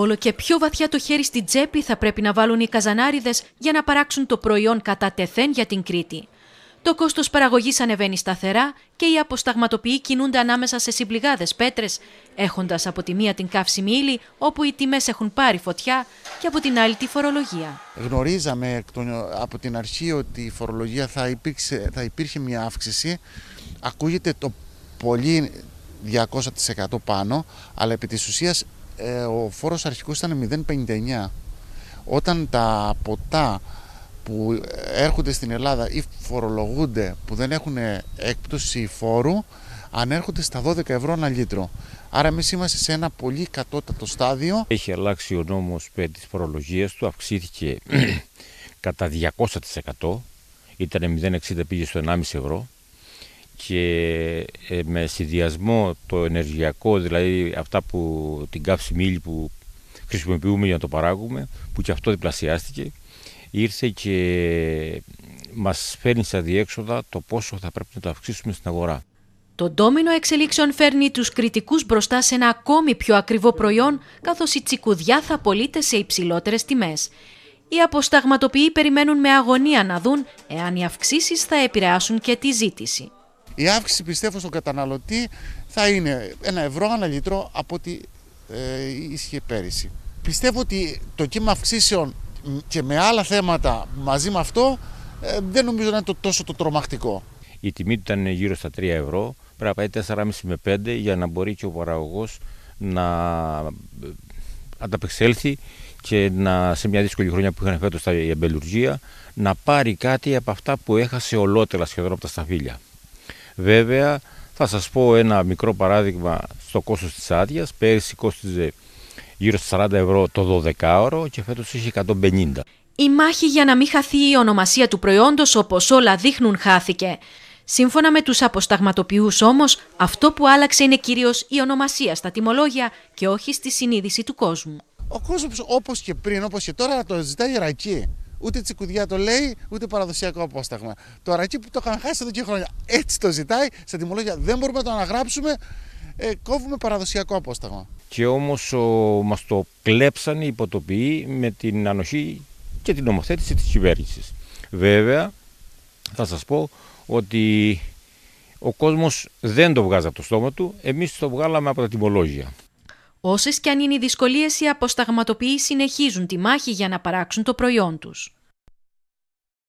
Όλο και πιο βαθιά το χέρι στην τσέπη θα πρέπει να βάλουν οι καζανάριδες για να παράξουν το προϊόν κατά τεθέν για την Κρήτη. Το κόστος παραγωγής ανεβαίνει σταθερά και οι αποσταγματοποιοί κινούνται ανάμεσα σε συμπληγάδες πέτρες, έχοντας από τη μία την καύσιμη ύλη, όπου οι τιμές έχουν πάρει φωτιά, και από την άλλη τη φορολογία. Γνωρίζαμε από την αρχή ότι η φορολογία θα υπήρχε μια αύξηση. Ακούγεται το πολύ 200% πάνω, αλλά επί της ουσίας ο φόρος αρχικός ήταν 0,59. Όταν τα ποτά που έρχονται στην Ελλάδα ή φορολογούνται που δεν έχουν έκπτωση φόρου, ανέρχονται στα 12 ευρώ ένα λίτρο. Άρα εμείς είμαστε σε ένα πολύ κατώτατο στάδιο. Έχει αλλάξει ο νόμος περί της φορολογίας του, αυξήθηκε κατά 200%, ήταν 0,60 πήγε στο 1,5 ευρώ, και με συνδυασμό το ενεργειακό, δηλαδή αυτά που την καύσιμη ύλη που χρησιμοποιούμε για να το παράγουμε, που και αυτό διπλασιάστηκε, ήρθε και μας φέρνει σε αδιέξοδα το πόσο θα πρέπει να το αυξήσουμε στην αγορά. Το ντόμινο εξελίξεων φέρνει τους κριτικούς μπροστά σε ένα ακόμη πιο ακριβό προϊόν, καθώς η τσικουδιά θα πωλείται σε υψηλότερες τιμές. Οι αποσταγματοποιοί περιμένουν με αγωνία να δουν εάν οι αυξήσεις θα επηρεάσουν και τη ζήτηση. Η αύξηση, πιστεύω, στον καταναλωτή θα είναι 1 ευρώ ανά λίτρο από ό,τι ίσχυε πέρυσι. Πιστεύω ότι το κύμα αυξήσεων και με άλλα θέματα μαζί με αυτό δεν νομίζω να είναι τόσο το τρομακτικό. Η τιμή του ήταν γύρω στα 3 ευρώ, πρέπει να πάει 4,5 με 5 για να μπορεί και ο παραγωγός να ανταπεξέλθει και σε μια δύσκολη χρονιά που είχαν φέτος η αμπελουργία, να πάρει κάτι από αυτά που έχασε ολότερα σχεδόν από τα σταφύλια. Βέβαια, θα σας πω ένα μικρό παράδειγμα στο κόστος της άδειας. Πέρυσι κόστιζε γύρω στα 40 ευρώ το 12ωρο και φέτος είχε 150. Η μάχη για να μην χαθεί η ονομασία του προϊόντος, όπως όλα δείχνουν, χάθηκε. Σύμφωνα με τους αποσταγματοποιούς όμως, αυτό που άλλαξε είναι κυρίως η ονομασία στα τιμολόγια και όχι στη συνείδηση του κόσμου. Ο κόσμος, όπως και πριν, όπως και τώρα, το ζητάει ρακί. Ούτε τσικουδιά το λέει, ούτε παραδοσιακό απόσταγμα. Το ρακί που το είχαν χάσει εδώ και χρόνια. Έτσι το ζητάει, στα τιμολόγια δεν μπορούμε να το αναγράψουμε, κόβουμε παραδοσιακό απόσταγμα. Και όμως μας το κλέψανε οι υποτοποιοί με την ανοχή και την νομοθέτηση της κυβέρνησης. Βέβαια, θα σας πω ότι ο κόσμος δεν το βγάζει από το στόμα του, εμείς το βγάλαμε από τα τιμολόγια. Όσες κι αν είναι οι δυσκολίες, οι αποσταγματοποιοί συνεχίζουν τη μάχη για να παράξουν το προϊόν τους.